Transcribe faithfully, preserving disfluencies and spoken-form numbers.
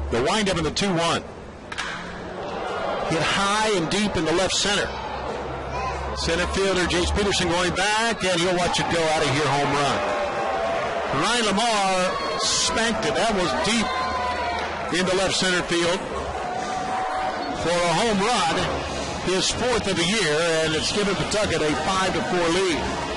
The windup in the two one. Hit high and deep in the left center. Center fielder Jace Peterson going back, and he'll watch it go out of here, home run. Ryan Lamar spanked it. That was deep into left center field for a home run, his fourth of the year, and it's given Pawtucket a five to four lead.